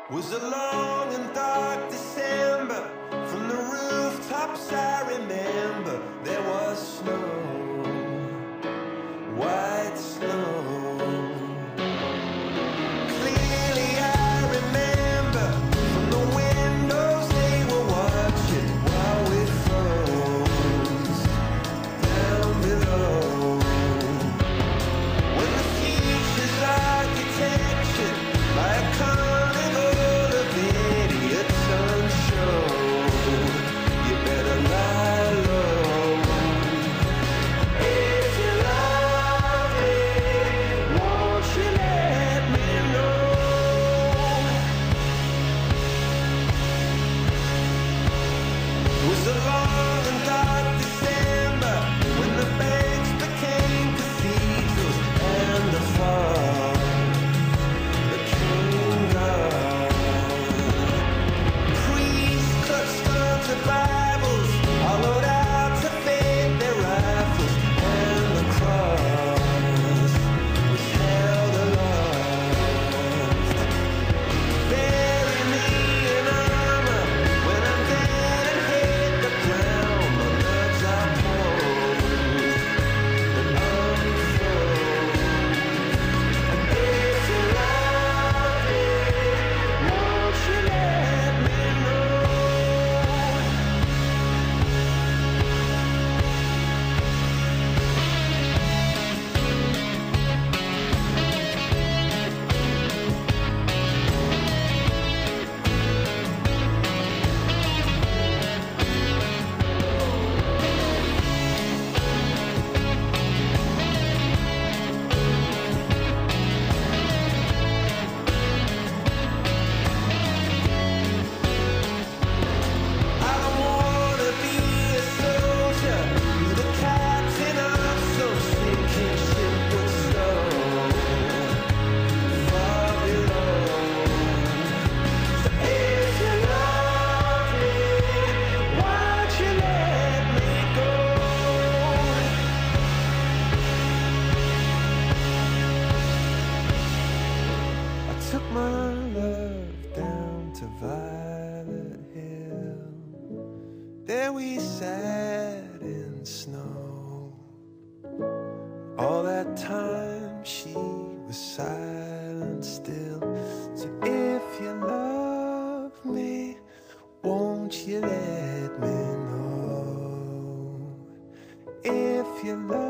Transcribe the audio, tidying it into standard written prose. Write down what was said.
Was a long and dark December. From the rooftops I remember there was snow, white snow. Clearly I remember from the windows they were watching while we froze down below. When the future's architecture by a carnival of idiots unshowed, you better lie low. If you love me, won't you let me know? It was a long and dark December when the banks became cathedrals and the fog became dark. Priests clutched onto Bibles, hollowed out to fade their rifles, and the cross was held aloft. Bury me in armor when I'm dead and hit the ground. My nerves are cold and unfurled. And if you love me, won't you let me know? I don't wanna be a soldier, be the captain of some sinking ship with snow far below. So if you love me, why'd you let me go? I took my love down to Violet Hill. There we sat in snow. All that time she was silent still. So if you love me, won't you let me know? If you love